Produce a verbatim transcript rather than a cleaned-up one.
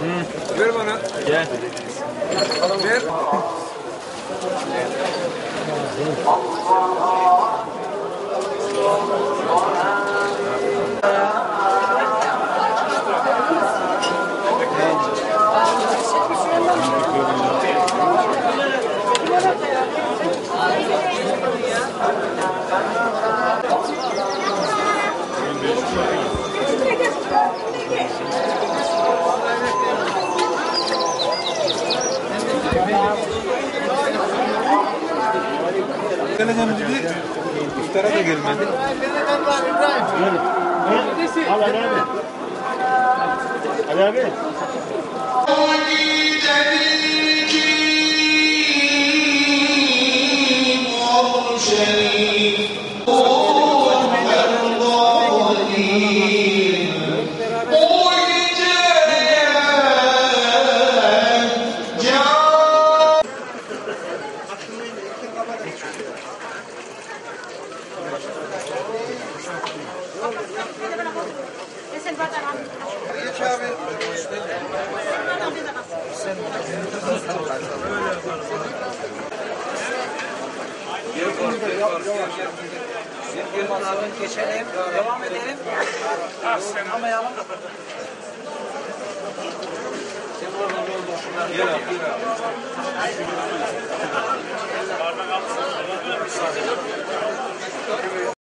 Hı. Ver bana. Gel. Ver. Geleceğim dedi, iftara da gelmedi. Al Ali abi. Ali abi. Geç abi. Geçelim, devam edelim. Sınamayalım. Gel abi.